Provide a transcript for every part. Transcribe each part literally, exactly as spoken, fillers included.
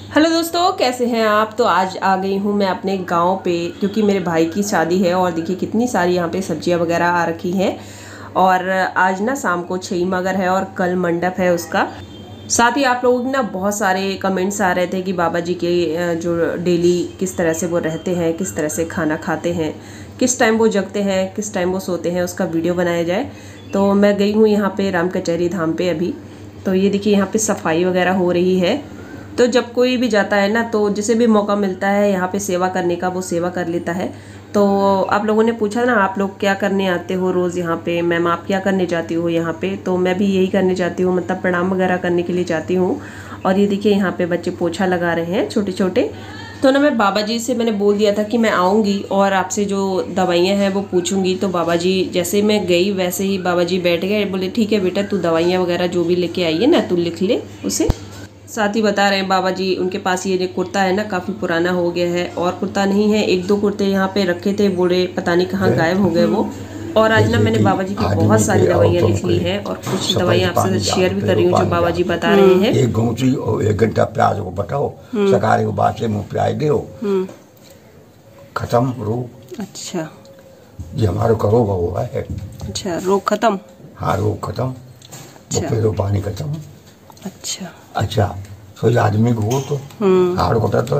Hello दोस्तों, कैसे हैं आप। तो आज आ गई हूँ मैं अपने गांव पे, क्योंकि मेरे भाई की शादी है। और देखिए कितनी सारी यहाँ पे सब्जियाँ वगैरह आ रखी हैं। और आज ना शाम को छई मगर है और कल मंडप है उसका। साथ ही आप लोगों के ना बहुत सारे कमेंट्स आ रहे थे कि बाबा जी के जो डेली किस तरह से वो रहते हैं, किस तरह से खाना खाते हैं, किस टाइम वो जगते हैं, किस टाइम वो सोते हैं, उसका वीडियो बनाया जाए। तो मैं गई हूँ यहाँ पे राम कचहरी धाम पे अभी। तो ये देखिए यहाँ पे सफाई वगैरह हो रही है। तो जब कोई भी जाता है ना, तो जिसे भी मौका मिलता है यहाँ पे सेवा करने का, वो सेवा कर लेता है। तो आप लोगों ने पूछा ना, आप लोग क्या करने आते हो रोज़ यहाँ पे, मैम आप क्या करने जाती हो यहाँ पे। तो मैं भी यही करने जाती हूँ, मतलब प्रणाम वगैरह करने के लिए जाती हूँ। और ये देखिए यहाँ पे बच्चे पोछा लगा रहे हैं छोटे छोटे। तो ना मैं बाबा जी से मैंने बोल दिया था कि मैं आऊँगी और आपसे जो दवाइयाँ हैं वो पूछूंगी। तो बाबा जी जैसे मैं गई वैसे ही बाबा जी बैठ गए, बोले ठीक है बेटा, तू दवाइयाँ वगैरह जो भी लेके आई है ना, तू लिख ले उसे। साथ ही बता रहे हैं बाबा जी, उनके पास ये जो कुर्ता है ना काफ़ी पुराना हो गया है, और कुर्ता नहीं है, एक दो कुर्ते यहाँ पे रखे थे, बोले पता नहीं कहाँ गायब हो गए वो। और आज ना मैंने बाबा जी की बहुत सारी दवाइयाँ लिख ली हैं, और कुछ दवाइयाँ आपसे शेयर भी कर रही हूँ जो बाबा जी बता रहे हैं। एक घूंची और एक घंटा प्याज को बताओ, सकारे को बात से मुँह प्याज दो, खत्म रोग। अच्छा, ये हमारे का रोग हुआ है। अच्छा, रोग खत्म। हाँ, रोग खत्म। अच्छा, पेड़ों पानी खत्म। अच्छा अच्छा, तो ये आदमी को हो तो हाड़ को तो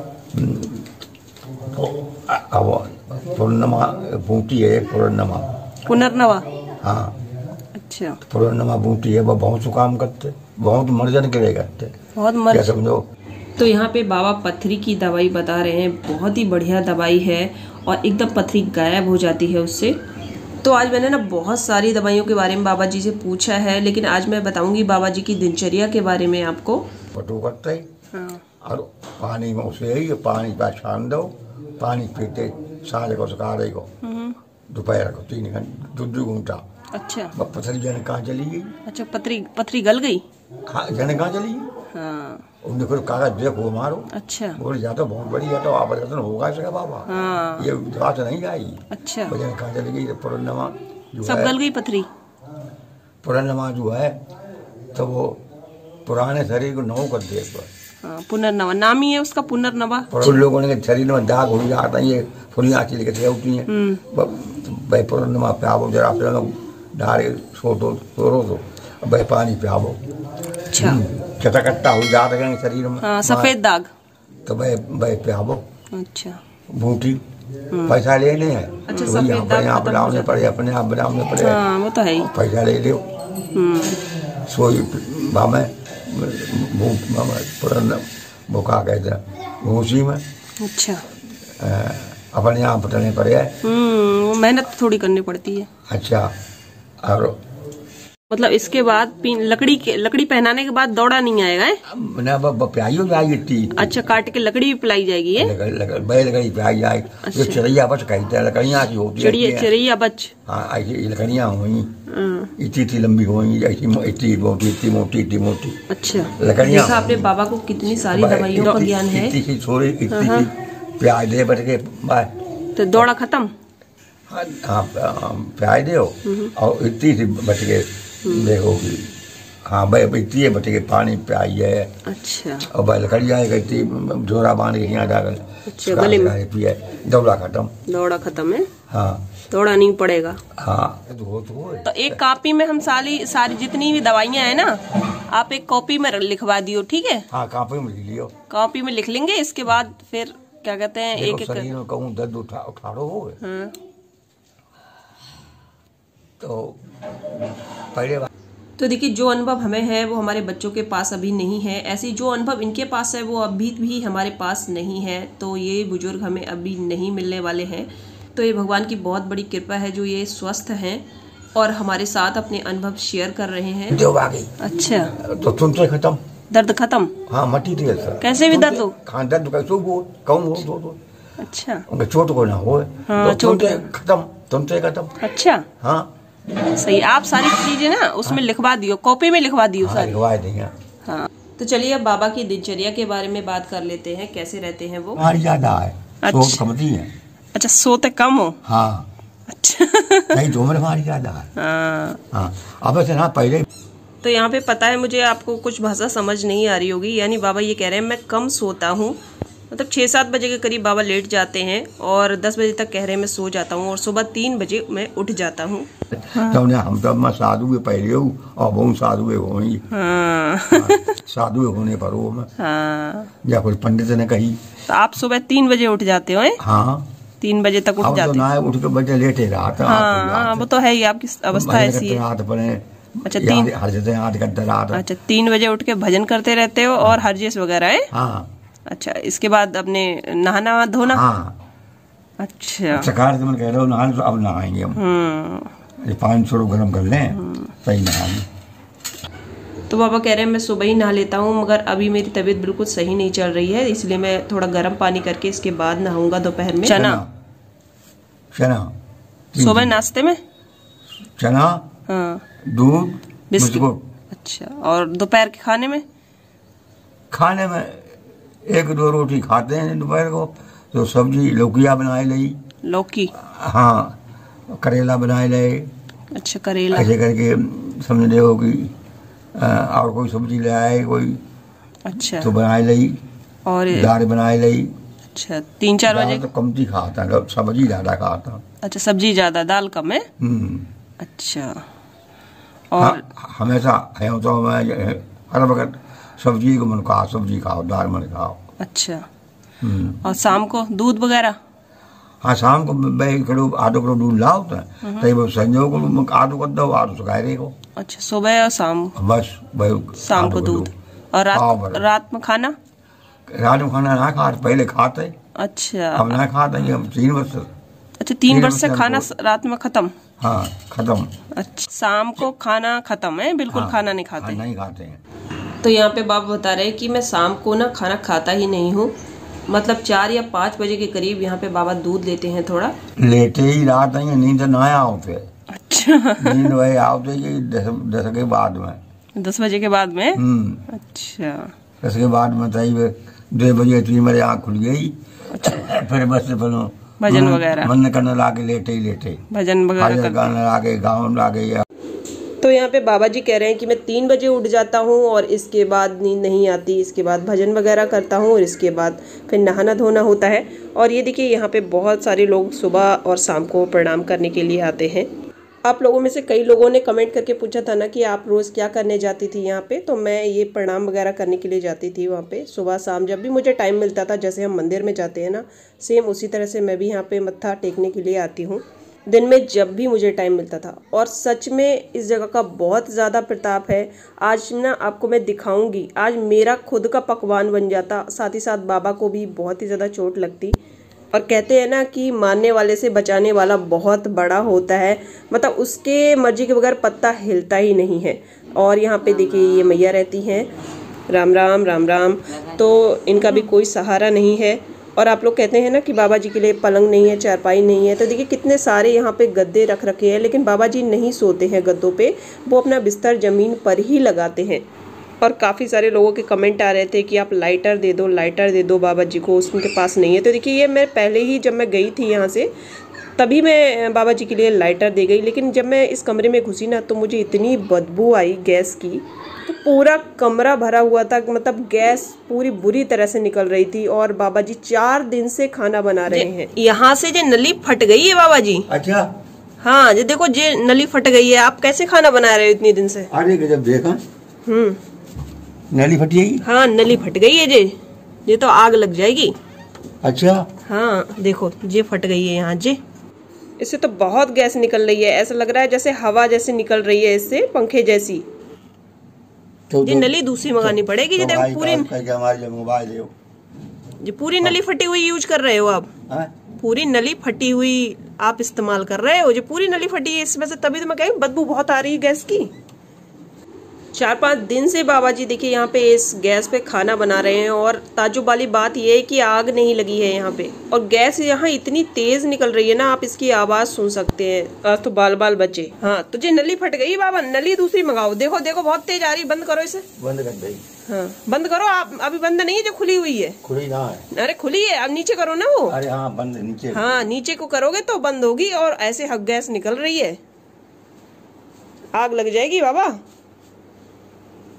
अब पूर्णिमा बूटी है, पूर्णिमा पुनर्नवा। हाँ, अच्छा, पूर्णिमा बूटी है, वो बहुत सु काम करते, बहुत मर्जन के लिए करते, बहुत मर समझो। तो यहाँ पे बाबा पथरी की दवाई बता रहे हैं, बहुत ही बढ़िया दवाई है और एकदम पथरी गायब हो जाती है उससे। तो आज मैंने ना बहुत सारी दवाइयों के बारे में बाबा जी से पूछा है, लेकिन आज मैं बताऊंगी बाबा जी की दिनचर्या के बारे में आपको। पटू करते हाँ। और पानी में उसे ही पानी का छान दो, पानी पीते साले को सकारे को दोपहर को तीन घंटे दो दो घंटा। अच्छा, पथरी जन कहाँ चली गई। अच्छा, पथरी पथरी गल गई। हाँ, जन कहाँ चली गई। हाँ, उन्हें फिर कागज देखो मारो। अच्छा, बोल जाता बहुत बढ़िया, तो आप होगा इसका बाबा। हाँ, ये बात नहीं आई। अच्छा, जन कहाँ चली गई। पूर्णिमा जो सब गल गई पथरी। पूर्णिमा जो है तो वो पुराने शरीर को नौ कर दे। हाँ, पुनर्नवा नाम ही है उसका, पुनर्नवा। उन लोगों ने शरीर में दाग हो जाता है, ये फुलियाँ चली के होती हैं। भाई पूर्णिमा प्यावो, जरा अपने लोग डारे सो दो सोरो दो, भाई पानी प्यावो। अच्छा, चटकट्टा हो जाता है शरीर में। हाँ, सफेद दाग। तो भाई भाई प्यावो। अच्छा, बूटी पैसा ले ले है। अच्छा, तो सफेद दाग यहाँ बनाने पड़े, अपने आप बनाने पड़े। हाँ, वो तो है ही। पैसा ले लो। सोई बामे पुराना भूखा कहते भूसी में। अच्छा, अपने यहाँ पटने पड़े है। हम्म मेहनत थोड़ी करनी पड़ती है। अच्छा, और मतलब इसके बाद लकड़ी के लकड़ी पहनाने के बाद दौड़ा नहीं आएगा है? ना प्याई जाएगी इतनी। अच्छा, काट के लकड़ी भी पिलाई जाएगी है? बैल लकड़ी प्याई जाएगी। अच्छा। चिड़ैया बच कहते हैं, लकड़ियाँ की होती है। चिड़ैया बच। हाँ, ऐसी लकड़ियाँ हुई, इतनी इतनी लंबी हुई, ऐसी इतनी मोटी इतनी मोटी इतनी मोटी। अच्छा, लकड़ियाँ। देखा आपने बाबा को कितनी सारी दवाइयों का ज्ञान है। इतनी सी छोरी, इतनी प्याज दे बच के बाय तो दौड़ा खत्म। हाँ, प्याज दे और इतनी सी बच के देखोगी। हाँ भाई, इतनी बच के पानी प्याई है। अच्छा, और भाई लकड़ियाँ इतनी जोरा बांध के यहाँ जाकर अच्छा, गले में पिए, दौड़ा खत्म। दौड़ा खत्म है। हाँ, दौड़ा नहीं पड़ेगा। हाँ, तो, तो एक कॉपी में हम सारी सारी जितनी भी दवाइयाँ है ना, आप एक कॉपी में लिखवा दियो, ठीक है? हाँ, कॉपी में लिख लियो। कॉपी में लिख लेंगे, इसके बाद फिर क्या कहते हैं, एक एक शरीर में कहूँ दर्द उठा उठाड़ो हो। हाँ। तो पहले तो देखिए, जो अनुभव हमें है वो हमारे बच्चों के पास अभी नहीं है। ऐसी जो अनुभव इनके पास है वो अभी भी हमारे पास नहीं है। तो ये बुजुर्ग हमें अभी नहीं मिलने वाले हैं। तो ये भगवान की बहुत बड़ी कृपा है जो ये स्वस्थ हैं और हमारे साथ अपने अनुभव शेयर कर रहे हैं। जो आगे। अच्छा, तो तुमसे खत्म, दर्द खत्म। हाँ, मटी थी कैसे भी दर्द हो। हाँ, दर्द कैसे हो, कौन हो तो, तो। अच्छा, उनके चोट को ना हो। हाँ, तो तुमसे खत्म, तुमसे खत्म। अच्छा, हाँ सही। आप सारी चीजें ना उसमें हाँ? लिखवा दियो, कॉपी में लिखवा दियो। हाँ, लिखवा देंगे। हाँ, तो चलिए अब बाबा की दिनचर्या के बारे में बात कर लेते हैं, कैसे रहते हैं वो। हमारी ज्यादा है। अच्छा, सोच कमती है। अच्छा, सोते कम हो। हाँ, अच्छा। नहीं, जो मेरे हमारी ज्यादा है। हाँ, हाँ, अब ऐसे ना पहले तो यहाँ पे पता है मुझे आपको कुछ भाषा समझ नहीं आ रही होगी, यानी बाबा ये कह रहे हैं मैं कम सोता हूँ, मतलब छः सात बजे के करीब बाबा लेट जाते हैं और दस बजे तक कह रहे हैं मैं सो जाता हूँ और सुबह तीन बजे मैं उठ जाता हूँ। हाँ। तो हम तो मैं साधु के पहले हूँ और बहुत साधु होंगी। हाँ। साधु होने पर वो मैं हाँ। या कोई पंडित ने कही। तो आप सुबह तीन बजे उठ जाते हो? हाँ, तीन बजे तक उठ जाते तो ना उठ के बजे लेटे रहा था। हाँ, वो तो है ही, आपकी अवस्था ऐसी है। अच्छा तीन आठ घंटे रात। अच्छा तीन बजे उठ के भजन करते रहते हो और हरजेस वगैरह है? हाँ। अच्छा, इसके बाद अपने नहाना धोना? हाँ। अच्छा सरकार से मैं कह रहा हूँ नहाने, तो अब नहाएंगे हम, पानी थोड़ा गर्म कर लें सही नहाएंगे। तो बाबा कह रहे हैं मैं सुबह ही नहा लेता हूँ, मगर अभी मेरी तबीयत बिल्कुल सही नहीं चल रही है, इसलिए मैं थोड़ा गर्म पानी करके इसके बाद नहाऊंगा दोपहर में। चना चना सुबह नाश्ते में चना, हाँ, दूध, बिस्कुट। अच्छा, और दोपहर के खाने में? खाने में एक दो रोटी खाते हैं दोपहर को, तो सब्जी लौकिया बनाए ली। लौकी? हाँ, करेला बनाए ले। अच्छा, करेला ऐसे करके समझ ले हो कि और कोई सब्जी ले आए कोई, अच्छा, तो बनाए ली। और दाल बनाए ली। अच्छा, तीन चार बजे तो कम ही खाता, सब्जी ज्यादा खाता। अच्छा, सब्जी ज्यादा दाल कम है। अच्छा, और हाँ, हमेशा है तो मैं हर वक्त सब्जी को मन खाओ, सब्जी खाओ, दाल मन खाओ। अच्छा, और शाम को दूध वगैरह? हाँ, शाम को एक किलो आधो किलो दूध लाओ तो संजोग को आधो कर दो, आधो सुखाए को। अच्छा, सुबह और शाम? बस शाम को दूध। और रात रात में खाना? रात में खाना ना खा, पहले खाते। अच्छा, हम ना खाते, हम तीन वर्ष। अच्छा, तीन वर्ष से खाना रात में खत्म? हाँ, खत्म। अच्छा, शाम को खाना खत्म है, बिल्कुल हाँ, खाना नहीं खाते? नहीं खाते हैं। तो यहाँ पे बाबा बता रहे हैं कि मैं शाम को ना खाना खाता ही नहीं हूँ, मतलब चार या पाँच बजे के करीब यहाँ पे बाबा दूध लेते हैं थोड़ा। लेते ही रात नहीं, नींद ना आओते। अच्छा, नींद वही आओते कि दस दस के बाद में। दस बजे के बाद में? अच्छा, दस के बाद में तई दो बजे तीन बजे आँख खुल गई। अच्छा, फिर बस फिर भजन वगैरह मन करने लाके लेटे ही लेटे भजन वगैरह गाने लागे, गाँव लागे। तो यहाँ पे बाबा जी कह रहे हैं कि मैं तीन बजे उठ जाता हूँ और इसके बाद नींद नहीं आती, इसके बाद भजन वगैरह करता हूँ और इसके बाद फिर नहाना धोना होता है। और ये देखिए यहाँ पे बहुत सारे लोग सुबह और शाम को प्रणाम करने के लिए आते हैं। आप लोगों में से कई लोगों ने कमेंट करके पूछा था ना कि आप रोज़ क्या करने जाती थी यहाँ पे, तो मैं ये प्रणाम वगैरह करने के लिए जाती थी वहाँ पे सुबह शाम, जब भी मुझे टाइम मिलता था। जैसे हम मंदिर में जाते हैं ना, सेम उसी तरह से मैं भी यहाँ पे मत्था टेकने के लिए आती हूँ दिन में जब भी मुझे टाइम मिलता था। और सच में इस जगह का बहुत ज़्यादा प्रताप है। आज ना आपको मैं दिखाऊंगी, आज मेरा खुद का पकवान बन जाता, साथ ही साथ बाबा को भी बहुत ही ज़्यादा चोट लगती। और कहते हैं ना कि मारने वाले से बचाने वाला बहुत बड़ा होता है, मतलब उसके मर्जी के बगैर पत्ता हिलता ही नहीं है। और यहाँ पे देखिए ये मैया रहती हैं, राम राम राम राम, तो इनका भी कोई सहारा नहीं है। और आप लोग कहते हैं ना कि बाबा जी के लिए पलंग नहीं है, चारपाई नहीं है, तो देखिए कितने सारे यहाँ पे गद्दे रख रखे हैं, लेकिन बाबा जी नहीं सोते हैं गद्दों पे, वो अपना बिस्तर ज़मीन पर ही लगाते हैं। और काफ़ी सारे लोगों के कमेंट आ रहे थे कि आप लाइटर दे दो, लाइटर दे दो बाबा जी को, उसके पास नहीं है। तो देखिए ये मैं पहले ही जब मैं गई थी यहाँ से, तभी मैं बाबा जी के लिए लाइटर दे गई, लेकिन जब मैं इस कमरे में घुसी ना तो मुझे इतनी बदबू आई गैस की, तो पूरा कमरा भरा हुआ था, मतलब गैस पूरी बुरी तरह से निकल रही थी। और बाबा जी चार दिन से खाना बना रहे हैं। यहाँ से जो नली फट गई है बाबा जी। अच्छा, हाँ जी, देखो जे नली फट गई है। आप कैसे खाना बना रहे हो इतने दिन से? अरे जब देखा हम्म नली फट गई। हाँ, नली फट गई है जे, ये तो आग लग जाएगी। अच्छा, हाँ देखो जे फट गई है यहाँ जे, इससे तो बहुत गैस निकल रही है, ऐसा लग रहा है जैसे हवा जैसे निकल रही है इससे, पंखे जैसी। तो जी नली दूसरी मंगानी पड़ेगी। जी देखो पूरी मोबाइल जी पूरी नली फटी हुई यूज कर रहे हो आप? पूरी नली फटी हुई आप इस्तेमाल कर रहे हो? जो पूरी नली फटी है इसमें से, तभी तो मैं कह बदबू बहुत आ रही है गैस की। चार पाँच दिन से बाबा जी देखिए यहाँ पे इस गैस पे खाना बना रहे हैं। और ताज्जुब वाली बात ये है कि आग नहीं लगी है यहाँ पे, और गैस यहाँ इतनी तेज निकल रही है ना, आप इसकी आवाज सुन सकते हैं। आज तो बाल बाल बचे। हाँ, तो जी नली फट गई बाबा, नली दूसरी मंगाओ। देखो देखो बहुत तेज आ रही, बंद करो इसे। बंद कर दे। हाँ बंद करो आप, अभी बंद नहीं है, जो खुली हुई है। खुली ना है। अरे खुली है, अब नीचे करो ना वो। अरे हाँ बंद नीचे। हाँ नीचे को करोगे तो बंद होगी, और ऐसे हक गैस निकल रही है, आग लग जाएगी बाबा।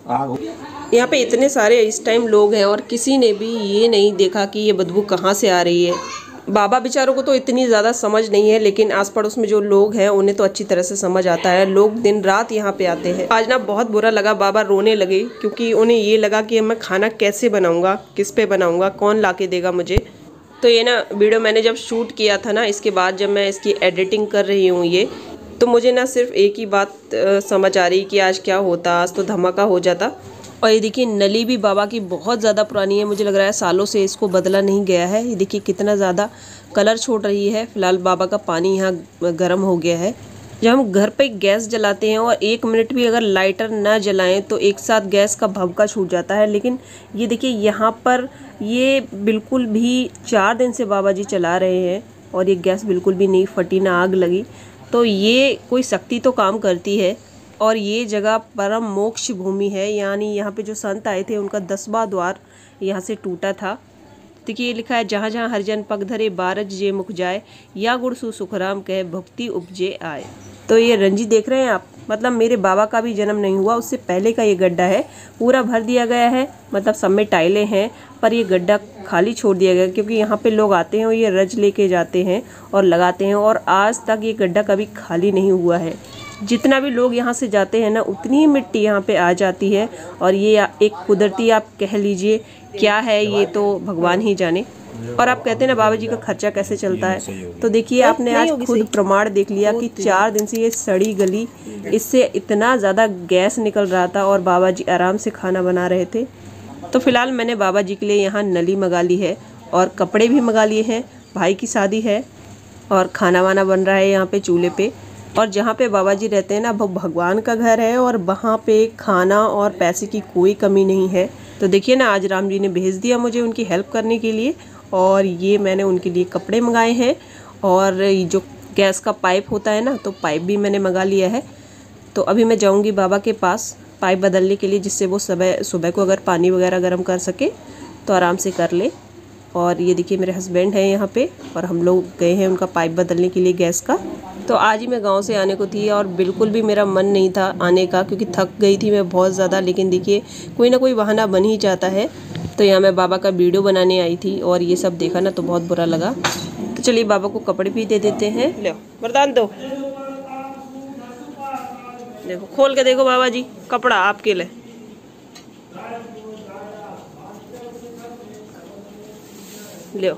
यहाँ पे इतने सारे इस टाइम लोग हैं और किसी ने भी ये नहीं देखा कि ये बदबू कहाँ से आ रही है। बाबा बेचारों को तो इतनी ज़्यादा समझ नहीं है, लेकिन आस पड़ोस में जो लोग हैं उन्हें तो अच्छी तरह से समझ आता है। लोग दिन रात यहाँ पे आते हैं। आज ना बहुत बुरा लगा, बाबा रोने लगे क्योंकि उन्हें ये लगा कि मैं खाना कैसे बनाऊँगा, किस पे बनाऊँगा, कौन ला के देगा मुझे। तो ये ना वीडियो मैंने जब शूट किया था ना, इसके बाद जब मैं इसकी एडिटिंग कर रही हूँ ये, तो मुझे ना सिर्फ एक ही बात आ, समझ आ रही कि आज क्या होता, आज तो धमाका हो जाता। और ये देखिए नली भी बाबा की बहुत ज़्यादा पुरानी है, मुझे लग रहा है सालों से इसको बदला नहीं गया है। ये देखिए कितना ज़्यादा कलर छोड़ रही है। फिलहाल बाबा का पानी यहाँ गर्म हो गया है। जब हम घर पे गैस जलाते हैं और एक मिनट भी अगर लाइटर ना जलाएं तो एक साथ गैस का भभका छूट जाता है, लेकिन ये देखिए यहाँ पर ये बिल्कुल भी चार दिन से बाबा जी चला रहे हैं और ये गैस बिल्कुल भी नहीं फटी, ना आग लगी। तो ये कोई शक्ति तो काम करती है। और ये जगह परम मोक्ष भूमि है, यानी यहाँ पे जो संत आए थे उनका दसवां द्वार यहाँ से टूटा था। देखिए ये लिखा है, जहाँ जहाँ हरिजन पग धरे बारज जे मुख जाए, या गुड़ सु सुखराम कहे भक्ति उपजे आए। तो ये रंजी देख रहे हैं आप, मतलब मेरे बाबा का भी जन्म नहीं हुआ उससे पहले का ये गड्ढा है। पूरा भर दिया गया है, मतलब सब में टाइलें हैं, पर ये गड्ढा खाली छोड़ दिया गया क्योंकि यहाँ पे लोग आते हैं और ये रज लेके जाते हैं और लगाते हैं, और आज तक ये गड्ढा कभी खाली नहीं हुआ है। जितना भी लोग यहाँ से जाते हैं ना, उतनी ही मिट्टी यहाँ पे आ जाती है। और ये एक कुदरती आप कह लीजिए क्या है, ये तो भगवान ही जाने। और आप कहते हैं ना बाबा जी का खर्चा कैसे चलता है, तो देखिए आपने आज खुद प्रमाण देख लिया कि चार दिन से ये सड़ी गली, इससे इतना ज़्यादा गैस निकल रहा था और बाबा जी आराम से खाना बना रहे थे। तो फिलहाल मैंने बाबा जी के लिए यहाँ नली मंगा ली है और कपड़े भी मंगा लिए हैं। भाई की शादी है और खाना वाना बन रहा है यहाँ पे चूल्हे पे। और जहाँ पे बाबा जी रहते हैं ना, वो भगवान का घर है और वहाँ पे खाना और पैसे की कोई कमी नहीं है। तो देखिए ना, आज राम जी ने भेज दिया मुझे उनकी हेल्प करने के लिए, और ये मैंने उनके लिए कपड़े मंगाए हैं। और जो गैस का पाइप होता है ना, तो पाइप भी मैंने मंगा लिया है। तो अभी मैं जाऊँगी बाबा के पास पाइप बदलने के लिए, जिससे वो सुबह सुबह को अगर पानी वगैरह गर्म कर सके तो आराम से कर ले। और ये देखिए मेरे हस्बैंड हैं यहाँ पे, और हम लोग गए हैं उनका पाइप बदलने के लिए गैस का। तो आज ही मैं गांव से आने को थी और बिल्कुल भी मेरा मन नहीं था आने का, क्योंकि थक गई थी मैं बहुत ज़्यादा। लेकिन देखिए कोई ना कोई बहाना बन ही जाता है। तो यहाँ मैं बाबा का वीडियो बनाने आई थी और ये सब देखा ना तो बहुत बुरा लगा। तो चलिए बाबा को कपड़े भी दे देते हैं। लो वरदान दो, देखो खोल के देखो बाबा जी, कपड़ा आपके लिए। लो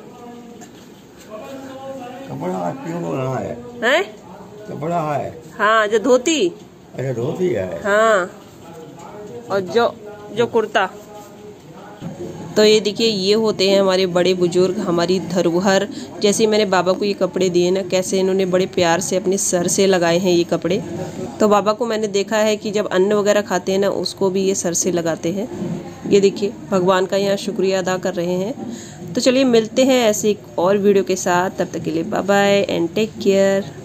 कपड़ा क्यों रहा है? हैं? कपड़ा है। हाँ, जो धोती। अरे धोती है। हाँ, और जो जो कुर्ता। तो ये देखिए ये होते हैं हमारे बड़े बुजुर्ग, हमारी धरोहर। जैसे मैंने बाबा को ये कपड़े दिए ना, कैसे इन्होंने बड़े प्यार से अपने सर से लगाए हैं ये कपड़े। तो बाबा को मैंने देखा है कि जब अन्न वगैरह खाते हैं ना, उसको भी ये सर से लगाते हैं। ये देखिए भगवान का यहाँ शुक्रिया अदा कर रहे हैं। तो चलिए मिलते हैं ऐसे एक और वीडियो के साथ, तब तक के लिए bye bye and take care.